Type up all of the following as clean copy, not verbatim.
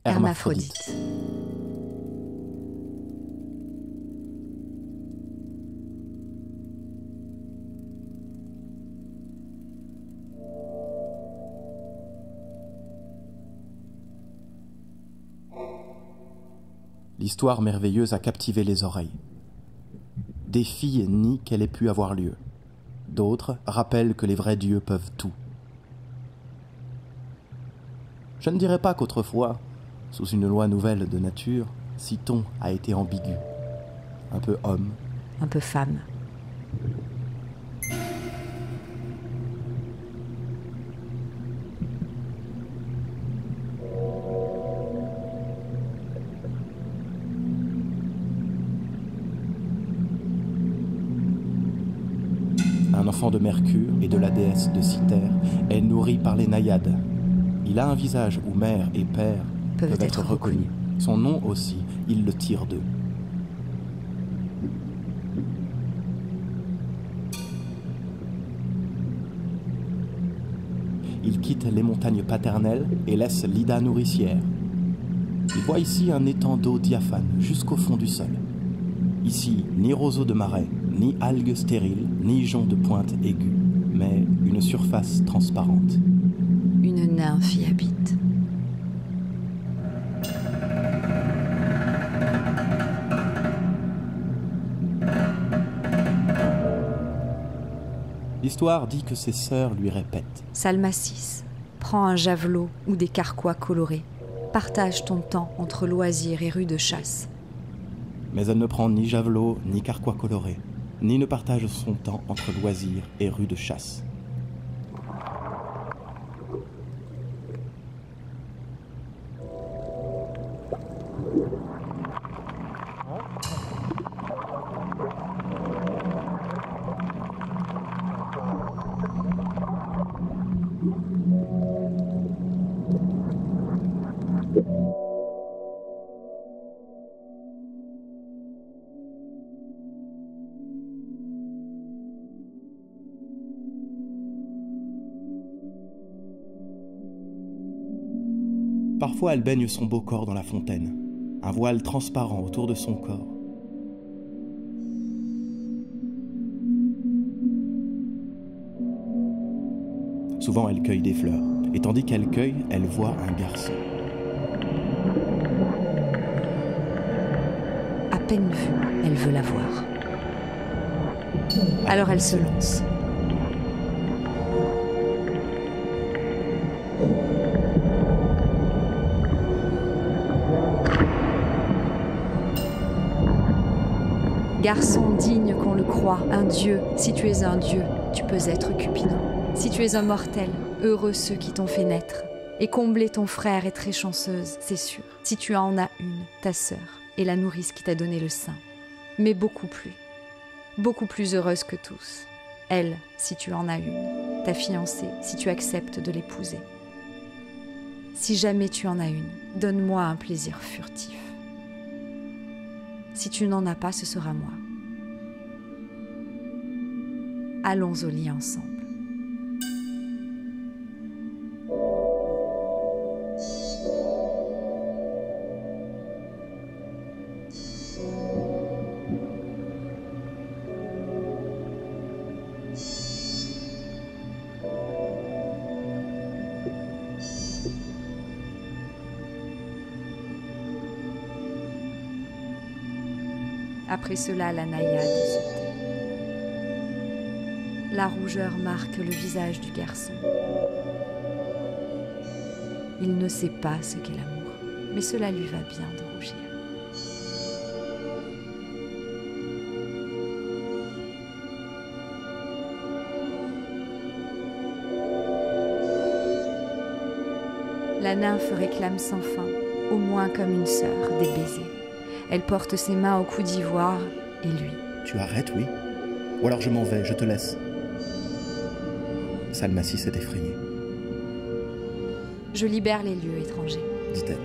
Hermaphrodite. L'histoire merveilleuse a captivé les oreilles. Des filles nient qu'elle ait pu avoir lieu. D'autres rappellent que les vrais dieux peuvent tout. Je ne dirais pas qu'autrefois, sous une loi nouvelle de nature, Citon a été ambigu. Un peu homme. Un peu femme. Un enfant de Mercure et de la déesse de Cythère est nourri par les naïades. Il a un visage où mère et père peuvent être reconnus. Son nom aussi, il le tire d'eux. Il quitte les montagnes paternelles et laisse l'Ida nourricière. Il voit ici un étang d'eau diaphane jusqu'au fond du sol. Ici, ni roseaux de marais, ni algues stériles, ni joncs de pointe aiguë, mais une surface transparente. Une nymphe y habite. L'histoire dit que ses sœurs lui répètent. Salmacis, prends un javelot ou des carquois colorés. Partage ton temps entre loisirs et rues de chasse. Mais elle ne prend ni javelot, ni carquois colorés, ni ne partage son temps entre loisirs et rues de chasse. Parfois, elle baigne son beau corps dans la fontaine, un voile transparent autour de son corps. Souvent, elle cueille des fleurs, et tandis qu'elle cueille, elle voit un garçon. À peine vue, elle veut la voir. Alors elle se lance. Garçon digne qu'on le croie, un dieu, si tu es un dieu, tu peux être Cupidon. Si tu es un mortel, heureux ceux qui t'ont fait naître. Et combler ton frère est très chanceuse, c'est sûr. Si tu en as une, ta sœur, et la nourrice qui t'a donné le sein. Mais beaucoup plus heureuse que tous. Elle, si tu en as une, ta fiancée, si tu acceptes de l'épouser. Si jamais tu en as une, donne-moi un plaisir furtif. Si tu n'en as pas, ce sera moi. Allons au lit ensemble. Après cela, la naïade se tait. La rougeur marque le visage du garçon. Il ne sait pas ce qu'est l'amour, mais cela lui va bien de rougir. La nymphe réclame sans fin, au moins comme une sœur, des baisers. Elle porte ses mains au cou d'ivoire, et lui. Tu arrêtes, oui? Ou alors je m'en vais, je te laisse. Salmacis est effrayée. Je libère les lieux étrangers, dit-elle.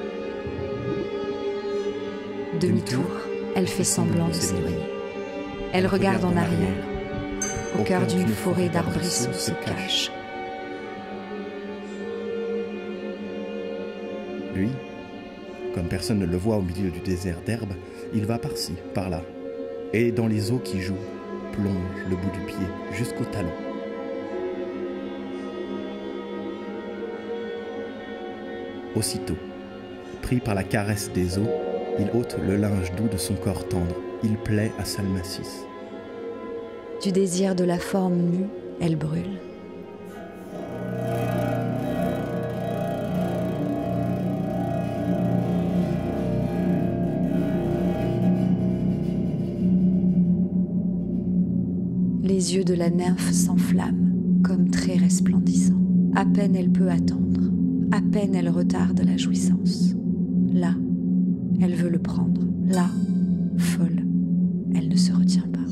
Demi-tour, elle fait semblant de s'éloigner. Elle regarde en arrière. Au cœur d'une forêt d'arbrisseaux se cache. Lui, comme personne ne le voit au milieu du désert d'herbe, il va par-ci, par-là, et dans les eaux qui jouent, plonge le bout du pied jusqu'au talon. Aussitôt, pris par la caresse des eaux, il ôte le linge doux de son corps tendre. Il plaît à Salmacis. Du désir de la forme nue, elle brûle. Les yeux de la nymphe s'enflamment, comme très resplendissants. À peine elle peut attendre, à peine elle retarde la jouissance. Là, elle veut le prendre. Là, folle, elle ne se retient pas.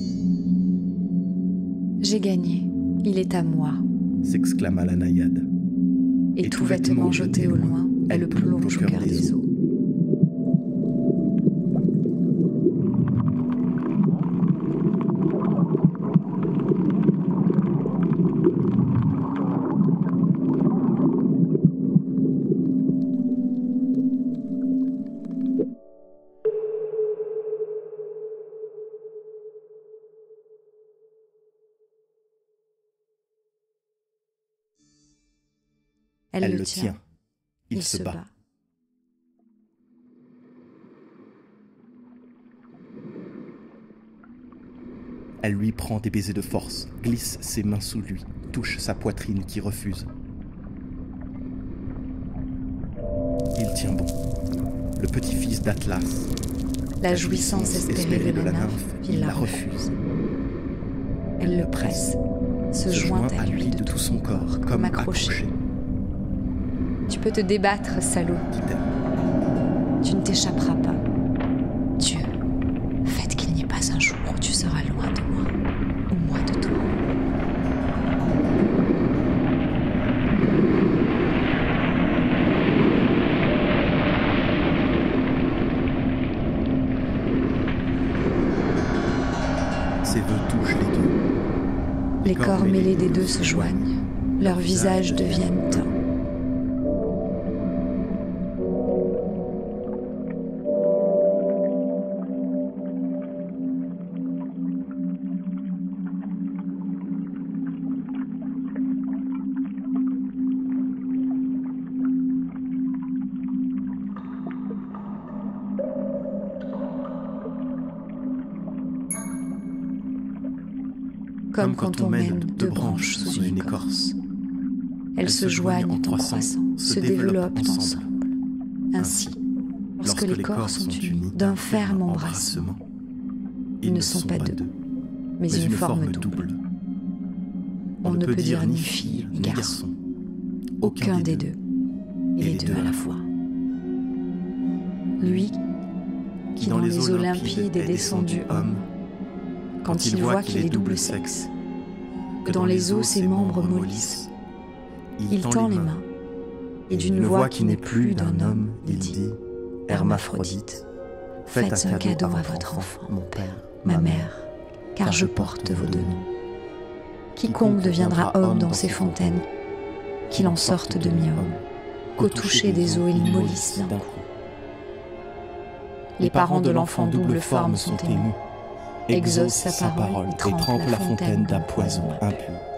J'ai gagné, il est à moi, s'exclama la naïade. Et tout vêtement jeté au loin, elle le plonge au cœur des eaux. Elle le tient. Il se bat. Elle lui prend des baisers de force, glisse ses mains sous lui, touche sa poitrine qui refuse. Il tient bon. Le petit-fils d'Atlas. La jouissance espérée de la nymphe, il la refuse. Elle le presse, se joint à lui de tout son corps, comme accroché. Tu peux te débattre, salaud, dit-elle. Tu ne t'échapperas pas. Dieu, faites qu'il n'y ait pas un jour où tu seras loin de moi, ou moi de toi. Ses vœux touchent les deux. Les corps mêlés des deux se joignent, leurs visages deviennent un. Comme quand on mène deux branches sous une écorce. Elles se joignent en croissant, se développent ensemble. Ainsi, lorsque les corps sont unis d'un ferme embrassement, ils ne sont pas deux, mais une forme double. On ne peut dire ni fille ni garçon, aucun des deux, et les deux à la fois. Lui, qui dans les eaux limpides est descendu homme, quand il voit qu'il est double sexe, que dans les eaux ses membres mollissent, il tend les mains, et d'une voix qui n'est plus d'un homme, il dit « Hermaphrodite, faites un cadeau à votre enfant, mon père, ma mère, car je porte vos deux noms. Quiconque deviendra homme dans ces fontaines, qu'il en sorte demi-homme, qu'au toucher des eaux il mollisse d'un coup. » Les parents de l'enfant double forme sont émus, exaucent sa parole et trempent la fontaine d'un poison impur.